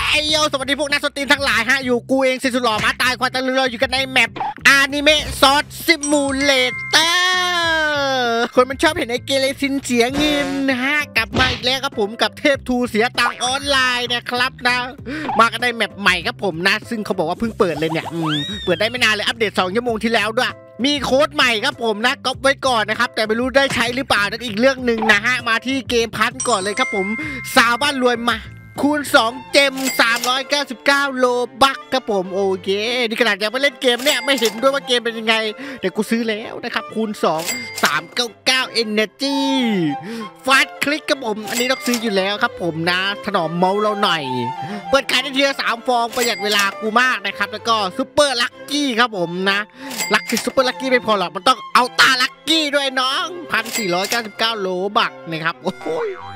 ไอโยสวัสดีพวกนักสตรีมทั้งหลายฮะอยู่กูเองสิสุดหล่อมาตายควายตะลึงเราอยู่กันในแมปอนิเมะซอสซิมูเลเตอร์คนมันชอบเห็นไอเกเรซินเสียเงินนะฮะกลับมาอีกแล้วครับผมกับเทพทูเสียตังออนไลน์นะครับนะมากันในแมปใหม่ครับผมนะซึ่งเขาบอกว่าเพิ่งเปิดเลยเนี่ยเปิดได้ไม่นานเลยอัปเดต2 ชั่วโมงที่แล้วด้วยมีโค้ดใหม่ครับผมนะก๊อปไว้ก่อนนะครับแต่ไม่รู้ได้ใช้หรือเปล่านั่นอีกเรื่องหนึ่งนะฮะมาที่เกมพันก่อนเลยครับผมสาวบ้านรวยมาคูณ2เจม399โลบักครับผมโอเคนี่ขนาดยังไม่เล่นเกมเนี่ยไม่เห็นด้วยว่าเกมเป็นยังไงแต่กูซื้อแล้วนะครับคูณ2 399 Energy ฟาสคลิกครับผมอันนี้ต้องซื้ออยู่แล้วครับผมนะถนอมเมาเราหน่อยเปิดขายได้ทีละ3 ฟองประหยัดเวลากูมากนะครับแล้วก็ซุปเปอร์ลัคกี้ครับผมนะลัคกี้ซุปเปอร์ลัคกี้ไม่พอหรอกมันต้องเอาตาลัคกี้ด้วยน้อง1,499โลบักนะครับโอ้โห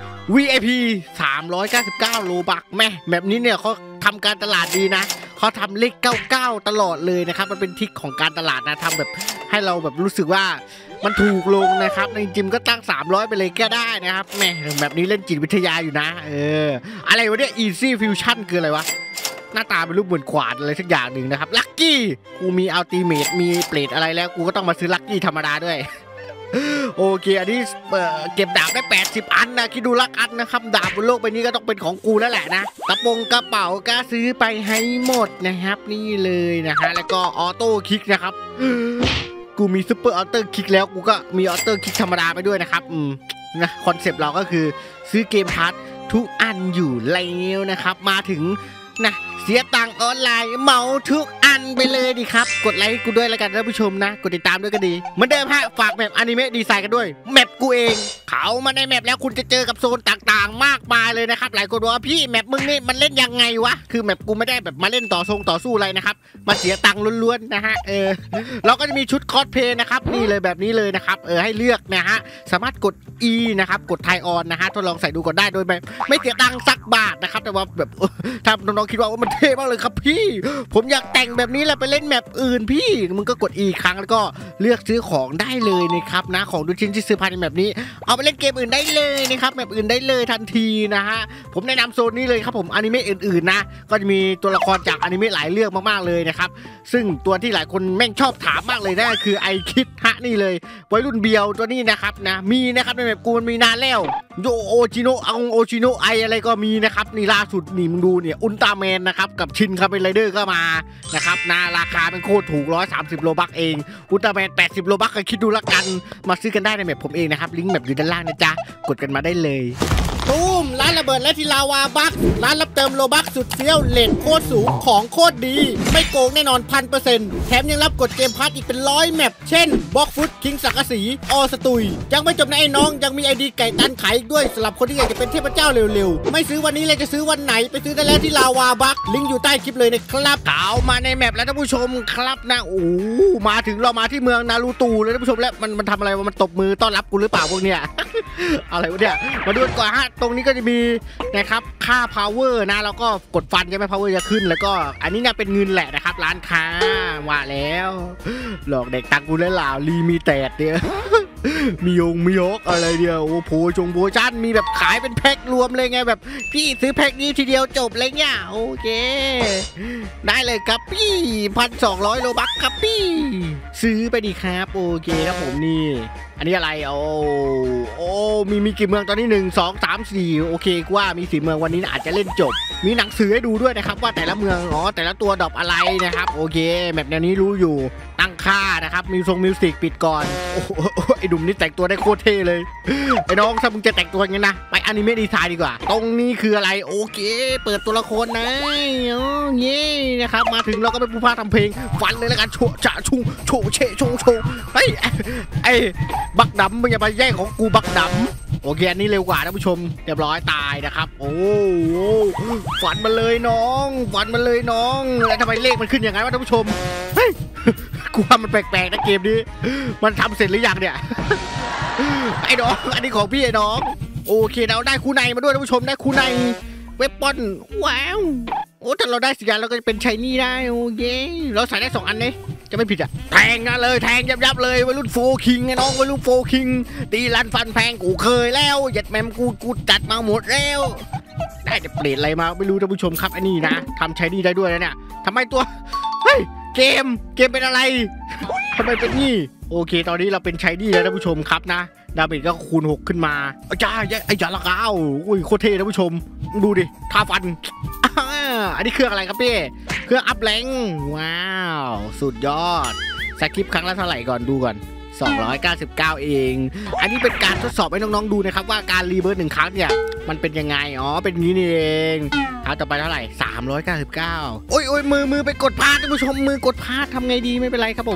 VIP 399โลบักแม่แบบนี้เนี่ยเขาทำการตลาดดีนะเขาทำเลข99ตลอดเลยนะครับมันเป็นทริคของการตลาดนะทำแบบให้เราแบบรู้สึกว่ามันถูกลงนะครับในจิมก็ตั้ง300ไปเลยก็ได้นะครับแม่แบบนี้เล่นจิตวิทยาอยู่นะอะไรวะเนี่ย Easy Fusion คืออะไรวะหน้าตาเป็นรูปเหมือนขวานอะไรสักอย่างหนึ่งนะครับลัคกี้กูมีอัลติเมทมีเปรตอะไรแล้วกูก็ต้องมาซื้อลัคกี้ธรรมดาด้วยโอเคอันนี้เก็บดาบได้80อันนะคิดดูละกันนะครับดาบบนโลกใบนี้ก็ต้องเป็นของกูแล้วแหละนะกระเป๋าก็ซื้อไปให้หมดนะครับนี่เลยนะฮะแล้วก็ออโต้คลิกนะครับกูมีซุปเปอร์ออโต้คลิกแล้วกูก็มีออโต้คลิกธรรมดาไปด้วยนะครับนะคอนเซปต์เราก็คือซื้อเกมพาร์ททุกอันอยู่แล้วนะครับมาถึงนะเสียตังค์ออนไลน์เหมาทุกอันไปเลยดิครับกดไลค์กูด้วยแล้วกันท่านผู้ชมนะกดติดตามด้วยก็ดีเหมือนเดิมฮะฝากแมปอนิเมะดีไซน์กันด้วยแมปกูเองเขามาในแมปแล้วคุณจะเจอกับโซนต่างๆมากมายเลยนะครับหลายคนบอกว่าพี่แมปมึงนี่มันเล่นยังไงวะคือแมปกูไม่ได้แบบมาเล่นต่อสู้อะไรนะครับมาเสียตังค์ล้วนๆนะฮะเราก็จะมีชุดคอสเพลย์นะครับนี่เลยแบบนี้เลยนะครับให้เลือกนะฮะสามารถกด E นะครับกดไทออนนะฮะทดลองใส่ดูก่อนได้โดยไม่เสียตังค์สักบาทนะครับแต่ว่าแบบถ้าน้องๆคิดว่ามันเท่มากเลยครับพี่ผมอยากแต่งแบบนี้แหละไปเล่นแมปอื่นพี่มึงก็กด E ครั้งแล้วก็เลือกซื้อของได้เลยนะครับนะของดูชิ้นที่ซื้อภายในแมปนี้เอาไปเล่นเกมอื่นได้เลยนะครับแมปอื่นได้เลยทันทีนะฮะผมแนะนำโซนนี้เลยครับผมอนิเมะอื่นๆนะก็จะมีตัวละครจากอนิเมะหลายเรื่องมากๆเลยนะครับซึ่งตัวที่หลายคนแม่งชอบถามมากเลยนั่นคือไอคิดฮะนี่เลยวัยรุ่นเบียวตัวนี้นะครับนะมีนะครับในแมปกูมันมีนานแล้วโยโอจิโนะโอจิโนะไออะไรก็มีนะครับนี่ล่าสุดนี่มึงดูเนี่ยอุลตร้าแมนนะครับกับชินคาเมนไรเดอร์ก็มานะครับนะราคาเป็นโคตรถูก130โลบักเองอุลตร้าแมน80โลบักก็คิดดูละกันมาซื้อกันได้ในแมปผมเองนะครับลิงก์แบบอยู่ด้านล่างนะจ๊ะกดกันมาได้เลยตูมร้านระเบิดและทีลาวาบักร้านรับเติมโลบักสุดเฟี้ยวเลทโคตรสูงของโคตรดีไม่โกงแน่นอน1,000%แถมยังรับกดเกมพาร์ทอีกเป็น100แมปเช่นบล็อกฟุตคิงสักกะสีออสตุยยังไม่จบนะไอ้น้องยังมีไอดีไก่ตันขายอีกด้วยสำหรับคนที่อยากจะเป็นเทพเจ้าเร็วๆไม่ซื้อวันนี้เลยจะซื้อวันไหนไปซื้อได้แล้วที่ลาวาบักลิงก์อยู่ใต้คลิปเลยนะครับข่าวมาในแมปแล้วท่านผู้ชมครับนะโอ้มาถึงเรามาที่เมืองนารูตูเลยท่านผู้ชมแล้วมันทำอะไรมันตบมือต้อนรับกูหรือเปล่าพวกเนี้ย อะไรวะเนี่ยมาดูก่อนฮะตรงนี้ก็จะมีนะครับค่า power นะแล้วก็กดฟันใช่ไหม power จะขึ้นแล้วก็อันนี้เนี่ยเป็นเงินแหละนะครับร้านค้าว่าแล้วหลอกเด็กตังกูแล้วล่ะลีมีแตดเนี่ย มียกอะไรเดียวโอ้โหโปรชั่นมีแบบขายเป็นแพ็ครวมเลยไงแบบพี่ซื้อแพ็คนี้ทีเดียวจบเลยเนี่ยโอเคได้เลยครับพี่1,200โลบัคครับพี่ซื้อไปดีครับโอเคครับผมนี่อันนี้อะไรโอ้มีกี่เมืองตอนนี้1 2 3 4โอเคกูว่ามี4เมืองวันนี้อาจจะเล่นจบมีหนังสือให้ดูด้วยนะครับว่าแต่ละเมืองแต่ละตัวดรอปอะไรนะครับโอเคแบบแนวนี้รู้อยู่ตั้งค่านะครับมิวสิกปิดก่อนโอ้ไอ้ดุมนี่แต่งตัวได้โคตรเท่เลยไอ้น้องถ้ามึงจะแต่งตัวอย่างนี้นะไปอนิเมะดีไซน์ดีกว่าตรงนี้คืออะไรโอเคเปิดตัวละครนะเงี้นะครับมาถึงเราก็เป็นผู้พากย์ทำเพลงฟันเลยแล้วกันโชจะชุงโชเชโชเฮ้ยไอ้บักดำมึงอย่าไปแย่งของกูบักดำโอเคอันนี้เร็วกว่าท่านผู้ชมเรียบร้อยตายนะครับโอ้ฝันมาเลยน้องแล้วทำไมเลขมันขึ้นอย่างนั้นวะท่านผู้ชมเฮ้ยกูว่ามันแปลกๆนะเกมนี้มันทำเสร็จหรือยังเนี่ยไอ้น้องอันนี้ของพี่ไอ้น้องโอเคเราได้คู่ในมาด้วยท่านผู้ชมได้คู่ในเว็บปอนว้าวโอ้ถ้าเราได้สีเราก็จะเป็นชายนี่ได้โอเคเราใส่ได้2อันเลยจะไม่ผิดอ่ะแทงกันเลยแทงยับเลยวัยรุ่นโฟคิงไงน้องวัยรุ่นโฟคิงตีลันฟันแพงกูเคยแล้วหยัดแมมกูจัดมาหมดแล้วได้จะเปลี่ยนอะไรมาไม่รู้ท่านผู้ชมครับอันนี้นะทำใช้ดีได้ด้วยนะเนี่ยทำไมตัวเฮ้ยเกมเป็นอะไรทำไมเป็นนี่โอเคตอนนี้เราเป็นใช้ดีแล้วท่านผู้ชมครับนะดาเมจก็คูณ6ขึ้นมาจ้าไอ้ยาละก้าวอุ้ยโคตรเท่ท่านผู้ชมดูดิท่าฟันอันนี้เครื่องอะไรครับพี่เครื่องอัพแรงว้าวสุดยอดสคริปต์ครั้งละเท่าไหร่ก่อนดูก่อน299เองอันนี้เป็นการทดสอบให้น้องๆดูนะครับว่าการรีเบิร์ต1ครั้งเนี่ยมันเป็นยังไงอ๋อเป็นงี้นี่เองเอาต่อไปเท่าไหร่399โอ้ยมือไปกดพลาดท่านผู้ชมมือกดพลาดทำไงดีไม่เป็นไรครับผม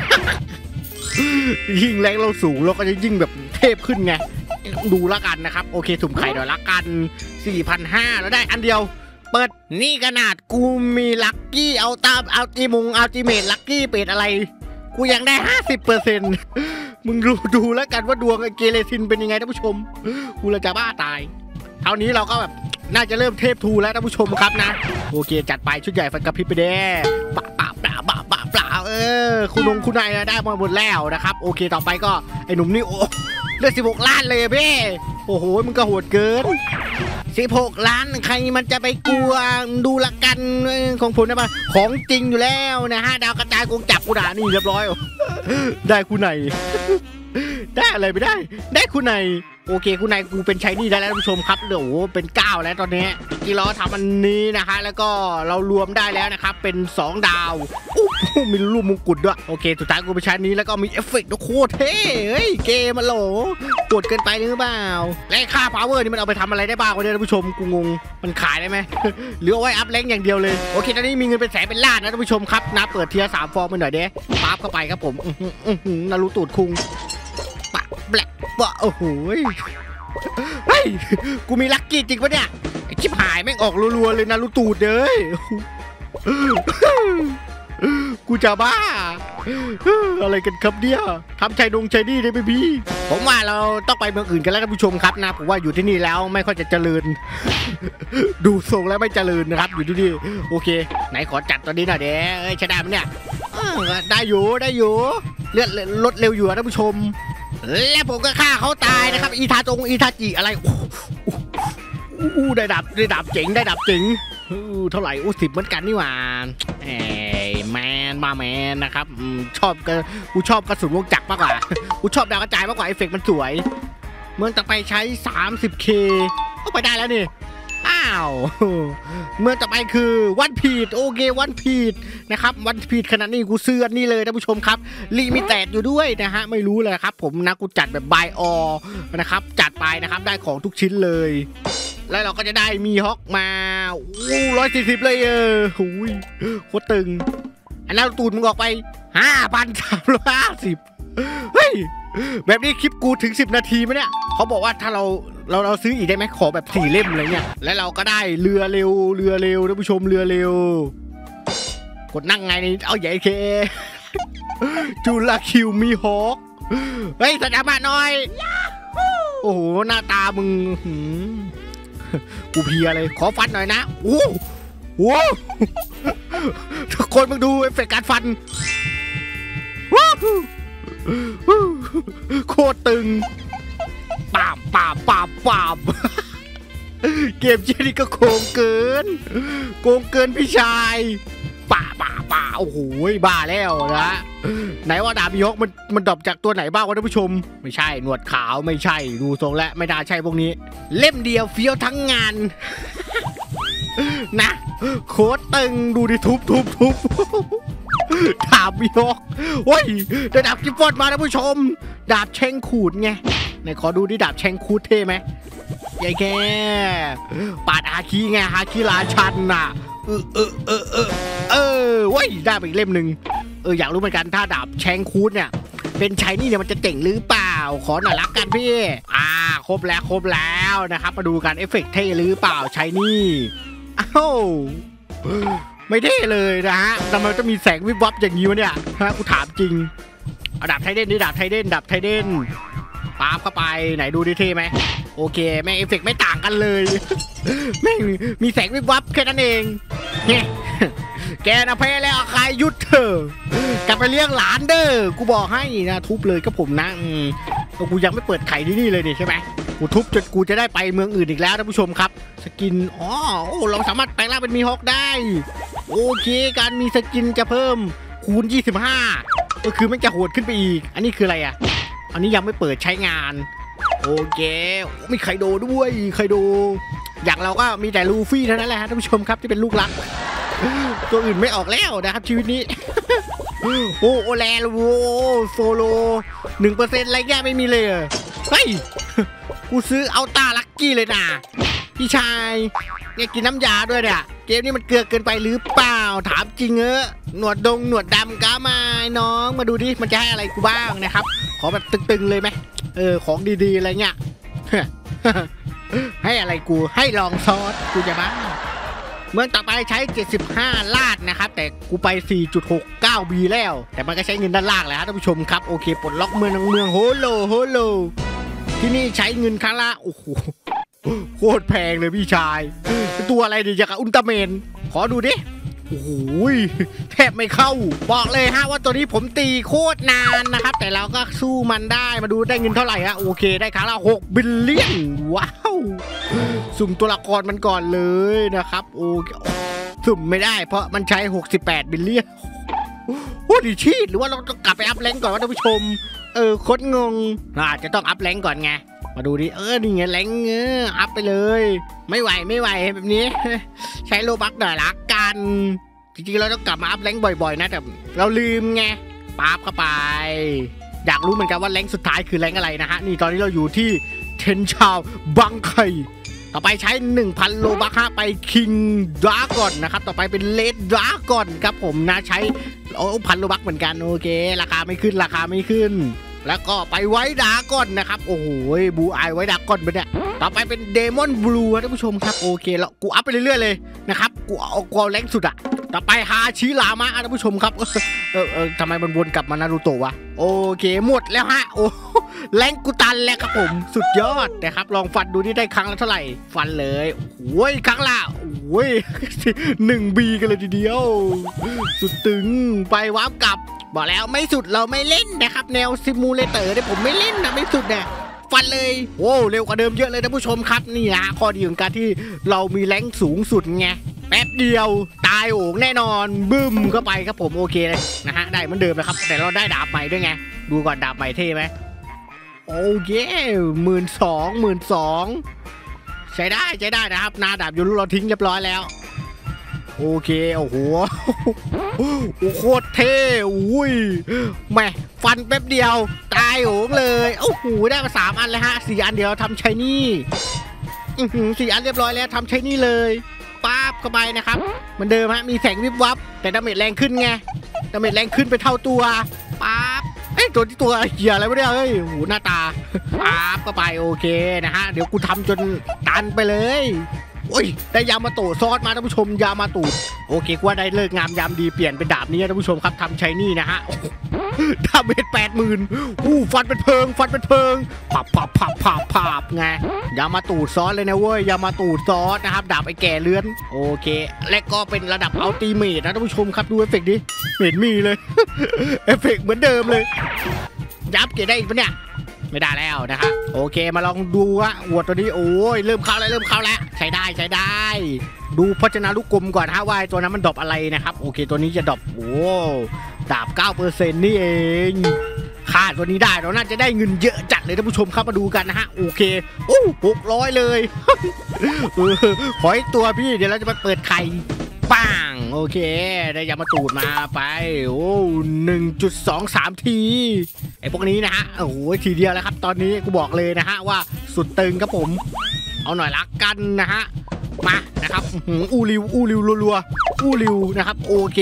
ยิ่งแรงเราสูงเราก็จะยิ่งแบบเทพขึ้นไงดูละกันนะครับโอเคสุ่มไข่หน่อยละกัน 4,500 แล้วได้อันเดียวเปิดนี่ขนาดกูมีลัคกี้เอาตามเอาจีเมทลัคกี้เป็ดอะไรกูยังได้ 50% มึงดูแล้วกันว่าดวงเกเรซินเป็นยังไงท่านผู้ชมกูเลยจะบ้าตายเท่านี้เราก็แบบน่าจะเริ่มเทพทูแล้วท่านผู้ชมครับนะโอเคจัดไปชุดใหญ่ฟันกระพริบไปเด้ปะคุณนายได้มาหมดแล้วนะครับโอเคต่อไปก็ไอ้หนุ่มนี่โอ้เลือด16 ล้านเลยเบ้โอ้โหมึงก็โหดเกิน16 ล้านใครมันจะไปกลัวดูละกันของผมนะป่ะของจริงอยู่แล้วนะฮะดาวกระจายกงจักรกูด่านี่เรียบร้อยได้คุณนายได้อะไรไม่ได้คุณนายโอเคคุณนายกูเป็นชายนี่ได้แล้วท่านผู้ชมครับเดี๋ยวเป็น9แล้วตอนนี้กี่ล้อทำอันนี้นะคะแล้วก็เรารวมได้แล้วนะครับเป็น2 ดาวมีรูปมงกุฎด้วยโอเคสุดท้ายกูไปใช้นี้แล้วก็มีเอฟเฟกต์โคตรเท่เฮ้ยเกมมันโหลปวดเกินไปหรือเปล่าและค่าพาวเวอร์นี่มันเอาไปทำอะไรได้บ้างวะเนี่ยท่านผู้ชมกูงงมันขายได้ไหมหรือเอาไว้อัพแรงอย่างเดียวเลยโอเคตอนนี้มีเงินเป็นแสนเป็นล้านนะท่านผู้ชมครับนะเปิดเทียร์3 ฟอร์มไปหน่อยเด้ปั๊บเข้าไปครับผมนารูตูดคุงปะแบล็กปะโอ้โหเฮ้ยกูมีลัคกี้จริงปะเนี่ยไอ้ชิบหายแม่งออกรัวๆเลยนารูตูดเลยกูจะบ้าอะไรกันครับเนี่ยทำชัยนี่ได้ไหมพี่ผมว่าเราต้องไปเมืองอื่นกันแล้วท่านผู้ชมครับนะผมว่าอยู่ที่นี่แล้วไม่ค่อยจะเจริญดูทรงแล้วไม่เจริญนะครับอยู่ที่นี่โอเคไหนขอจัดตอนนี้หน่อยเด้ใช้ได้ไหมเนี่ยได้อยู่เลือดลดเร็วอยู่ท่านผู้ชมและผมก็ฆ่าเขาตายนะครับอีทาจิอะไรได้ดับเจ๋งเท่าไหร่10เหมือนกันนี่หว่าแมนนะครับกูชอบกระสุนวงจักรมากกว่ากูชอบดาวกระจายมากกว่าเอฟเฟกต์มันสวยเมืองต่อไปใช้ 30K ก็ไปได้แล้วนี่อ้าวเมืองต่อไปคือวันพีดโอเควันพีดนะครับวันพีดขนาดนี้กูซื้ออันนี้เลยท่านผู้ชมครับลิมิเต็ดอยู่ด้วยนะฮะไม่รู้เลยครับผมนะกูจัดแบบบายออนะครับจัดไปนะครับได้ของทุกชิ้นเลยแล้วเราก็จะได้มีฮอกมา140เลยหูยโคตรตึงอันนั้นตูดมึงออกไป 5,350 เฮ้ยแบบนี้คลิปกูถึง10 นาทีไหมเนี่ยเขาบอกว่าถ้าเราซื้ออีกได้ไหมขอแบบ4 เล่มอะไรเนี่ยแล้วเราก็ได้เรือเร็วท่านผู้ชมเรือเร็วกดนั่งไงนี่เอาใหญ่เคจูลาคิวมีฮอกเฮ้ยสัญญาณมาหน่อยโอ้โหหน้าตามึงกูเพียเลยขอฟันหน่อยนะโอ้โหทุกคนมึงดูเอฟเฟกต์การฟันโคตรตึงปาบเกมเจนี่ก็โกงเกินพี่ชายป่าโอ้โหบ้าแล้วนะไหนว่าดาบยกมันดรอปจากตัวไหนบ้างวะท่านผู้ชมไม่ใช่หนวดขาวไม่ใช่ดูทรงและไม่น่าใช่พวกนี้เล่มเดียวเฟี้ยวทั้งงานนะโคตรตึงดูดิทุบดาบยกโอ้ยได้ดาบกิฟฟอนมาท่านผู้ชมดาบเชงขูดไงไหนขอดูดิดาบเชงขูดเท่ไหมยายแกปาดฮาคิไงฮาคิราชันน่ะว้ยได้ไปอีกเล่มหนึ่งอยากรู้เหมือนกันถ้าดาบแชงคูดเนี่ยเป็นชายนี่เนี่ยมันจะเจ๋งหรือเปล่าขอหน่อยละกันพี่ครบแล้วนะครับมาดูกันเอฟเฟกต์เท่หรือเปล่าชายนี่อ้าวไม่เท่เลยนะฮะทำไมต้องมีแสงวิบวับอย่างนี้วะเนี่ยฮะกูถามจริงดาบไทเดนดาบไทเดนปาบเข้าไปไหนดูดิเท่ไหมโอเคแม่งเอฟเฟกต์ไม่ต่างกันเลยแม่งมีแสงวิบวับแค่นั้นเองเนี่ยแกนะแพ้แล้วใครยุดเถอะกลับไปเลี้ยงหลานเด้อกูบอกให้นะทุบเลยก็ผมนะกูยังไม่เปิดไข่ที่นี่เลยนี่ใช่ไหมกูทุบจนกูจะได้ไปเมืองอื่นอีกแล้วท่านผู้ชมครับสกินโอ้เราสามารถแปลงร่างเป็นมีฮอคได้โอเคการมีสกินจะเพิ่มคูณ25ก็คือมันจะโหดขึ้นไปอีกอันนี้คืออะไรอ่ะอันนี้ยังไม่เปิดใช้งานโอเคมีไคโดด้วยไคโดอย่างเราก็มีแต่ลูฟี่เท่านั้นแหละท่านผู้ชมครับที่เป็นลูกรักตัวอื่นไม่ออกแล้วนะครับชีวิตนี้โอแลนโวโซโล 1% อะไรแก่ไม่มีเลยเฮ้ยกูซื้อเอาตาลักกี้เลยนะพี่ชายเนี่ยกินน้ำยาด้วยเนี่ยเกมนี้มันเกลือเกินไปหรือเปล่าถามจริงหนวดดำก้ามาน้องมาดูดิมันจะให้อะไรกูบ้างนะครับขอแบบตึงๆเลยไหมของดีๆอะไรเงี้ยให้อะไรกูให้ลองซอสกูจะบ้าเมืองต่อไปใช้75ลาดนะครับแต่กูไป 4.69 บีแล้วแต่มันก็ใช้เงินด้านล่างแหละท่านผู้ชมครับโอเคปลดล็อกเมืองโฮโลที่นี่ใช้เงินครั้งละโอ้โหโคตรแพงเลยพี่ชายตัวอะไรดีจากอุลตร้าแมนขอดูดิโอ้โหแทบไม่เข้าบอกเลยฮะว่าตัวนี้ผมตีโคตรนานนะครับแต่เราก็สู้มันได้มาดูได้เงินเท่าไหร่ฮะโอเคได้ครั้งละ6 บิลเลียนว้าวสุ่มตัวละครมันก่อนเลยนะครับโอเคสุ่มไม่ได้เพราะมันใช้68 บิลเลียนโอ้ดิชีตหรือว่าเราต้องกลับไปอัพแรงก่อนวะท่านผู้ชมโคตรงงอาจจะต้องอัพแรงก่อนไงมาดูดินี่ไงแรงอัพไปเลยไม่ไหวแบบนี้ใช้โลบักหน่อยละกันจริงๆเราต้องกลับมาอัพแรงบ่อยๆนะแต่เราลืมไงปั๊บเข้าไปอยากรู้เหมือนกันว่าแรงสุดท้ายคือแรงอะไรนะฮะนี่ตอนนี้เราอยู่ที่เทนชาวบังไคต่อไปใช้ 1,000 โลบักไปคิงดราก้อนนะครับต่อไปเป็นเลดดราก้อนครับผมนะใช้1,000 โลบักเหมือนกันโอเคราคาไม่ขึ้นแล้วก็ไปไว้ดราก้อนนะครับโอ้โหบูไอไว้ดราก้อนไปเนี่ยต่อไปเป็นเดมอนบลูท่านผู้ชมครับโอเคแล้วกูอัพไปเรื่อยๆเลยนะครับกูเอาแรงสุดอะต่อไปฮาชิรามะท่านผู้ชมครับทำไมมันวนกลับมานารูโตะวะโอเคหมดแล้วฮะโอ้แรงกูตันแล้วครับผมสุดยอดนะครับลองฟันดูนี่ได้ครั้งละเท่าไหร่ฟันเลยโอ้ยครั้งละโอ้ย1 บีกันเลยทีเดียวสุดตึงไปวาร์ปกลับบอกแล้วไม่สุดเราไม่เล่นนะครับแนวซิมูเลเตอร์เนี่ยผมไม่เล่นนะไม่สุดเนี่ยฟันเลยโอ้เร็วกว่าเดิมเยอะเลยท่านผู้ชมครับนี่นะข้อดีของการที่เรามีแรงสูงสุดไงแป๊บเดียวตายโอ่งแน่นอนบึ้มเข้าไปครับผมโอเคเลยนะฮะได้เหมือนเดิมนะครับแต่เราได้ดาบใหม่ด้วยไงดูก่อนดาบใหม่เท่ไหมโอเค12,000 ใช้ได้นะครับนาดาบยูรุเราทิ้งเรียบร้อยแล้วโอเคโอ้โหโคตรเท่อุ้ยแม่ฟันแป๊บเดียวตายโหงเลยโอ้โหได้มา3 อันเลยฮะ4 อันเดียวทำใช้นี่4 อันเรียบร้อยแล้วทำใช้นี่เลยปั๊บเข้าไปนะครับเหมือนเดิมฮะมีแสงวิบวับแต่ดาเมจแรงขึ้นไงดาเมจแรงขึ้นไปเท่าตัวปั๊บตัวเหี้ยอะไรไม่ได้โอ้โหหน้าตาปั๊บเข้าไปโอเคนะฮะเดี๋ยวกูทำจนตันไปเลยโอ้ยได้ยามาโตซอสมาท่านผู้ชมยามาตูดโอเคกูว่าได้เลิกงามยามดีเปลี่ยนเป็นดาบนี้ท่านผู้ชมครับทำใช้นี่นะฮะดาเมจ80,000ฟันเป็นเพลิงผับไงยามาตูดซอสเลยนะเว้ยยามาตูดซอสนะครับดาบไอ้แก่เลื้อนโอเคและก็เป็นระดับอัลติเมทนะท่านผู้ชมครับดูเอฟเฟกต์ดิเห็นมีเลยเอฟเฟกต์เหมือนเดิมเลยยับเกได้อีกปะเนี่ยไม่ได้แล้วนะครับโอเคมาลองดูว่าวัวตัวนี้โอ้ยเริ่มเข้าแล้วใช้ได้ดูพจนานุกรมก่อนฮะว่าตัวนั้นมันดรอปอะไรนะครับโอเคตัวนี้จะดรอปโอ้ดาบ 9% นี่เองค่าตัวนี้ได้เราน่าจะได้เงินเยอะจัดเลยท่านผู้ชมครับมาดูกันนะฮะโอเคโอ้600เลยขออีกตัวพี่เดี๋ยวเราจะไปเปิดไข่ปังโอเคได้ยามาตูดมาไปโอ้1.23 ทีไอ้พวกนี้นะฮะโอ้โหทีเดียวแล้วครับตอนนี้กูบอกเลยนะฮะว่าสุดตึงครับผมเอาหน่อยละกันนะฮะมานะครับอูริวรัวอูริวนะครับโอเค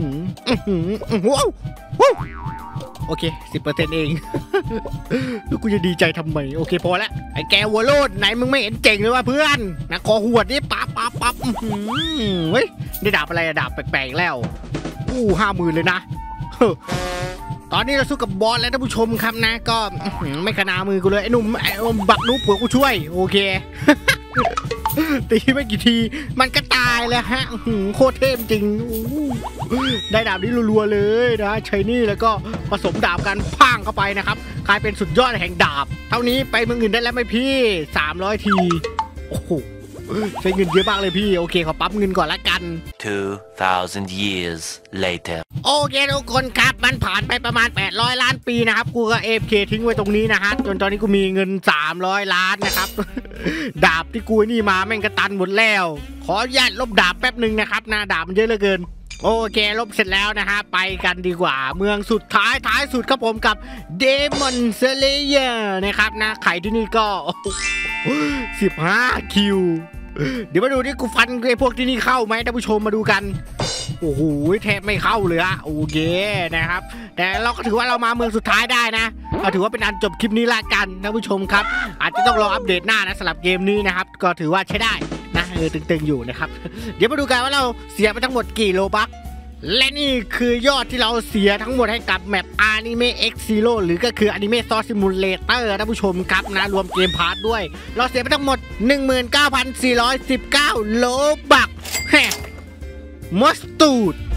โอเค 10% เองแล้วกูจะดีใจทำไมโอเคพอแล้วไอ้แกวัวโลดไหนมึงไม่เห็นเจ๋งเลยว่าเพื่อนนะคอหวดนี่ปั๊บเฮ้ยได้ดาบอะไรดาบแปลกๆแล้ว50,000เลยนะตอนนี้เราสู้กับบอสแล้วท่านผู้ชมครับนะก็ไม่ขนามือกูเลยไอ้หนุ่มบักนุ๊บเผื่อกูช่วยโอเคตีไม่กี่ทีมันก็ตายแล้วฮะโคตรเทพจริงได้ดาบนี้รัวๆเลยนะใช้นี่แล้วก็ผสมดาบกันพังเข้าไปนะครับกลายเป็นสุดยอดแห่งดาบเท่านี้ไปเมืองอื่นได้แล้วไหมพี่300ทีโอ้โหใช้เงินเยอะมากเลยพี่โอเคขอปั๊มเงินก่อนละกัน 2,000 years later โอเคทุกคนครับมันผ่านไปประมาณ800 ล้านปีนะครับกูก็ AFK ทิ้งไว้ตรงนี้นะฮะจนตอนนี้กูมีเงิน300 ล้านนะครับ ดาบที่กูนี่มาแม่งกระตันหมดแล้วขออนุญาตลบดาบแป๊บหนึ่งนะครับนะดาบมันเยอะเหลือเกินโอเคลบเสร็จแล้วนะฮะไปกันดีกว่าเมืองสุดท้ายสุดครับผมกับ Demon Slayer นะครับนะไข่ที่นี่ก็ 15 คิวเดี๋ยวมาดูที่กูฟันไอ้พวกที่นี่เข้าไหมท่านผู้ชมมาดูกันโอ้โหแทบไม่เข้าเลยอะโอเคนะครับแต่เราก็ถือว่าเรามาเมืองสุดท้ายได้นะเราถือว่าเป็นอันจบคลิปนี้ละกันท่านผู้ชมครับอาจจะต้องรออัปเดตหน้านะสำหรับเกมนี้นะครับก็ถือว่าใช้ได้นะตึงๆอยู่นะครับเดี๋ยวมาดูกันว่าเราเสียไปทั้งหมดกี่โลบัคและนี่คือยอดที่เราเสียทั้งหมดให้กับแมป Anime X Zero หรือก็คือ Anime Sword Simulator ท่านผู้ชมครับนะรวมเกมพาร์ทด้วยเราเสียไปทั้งหมด 19,419 โลบัคแฮะมอสตูด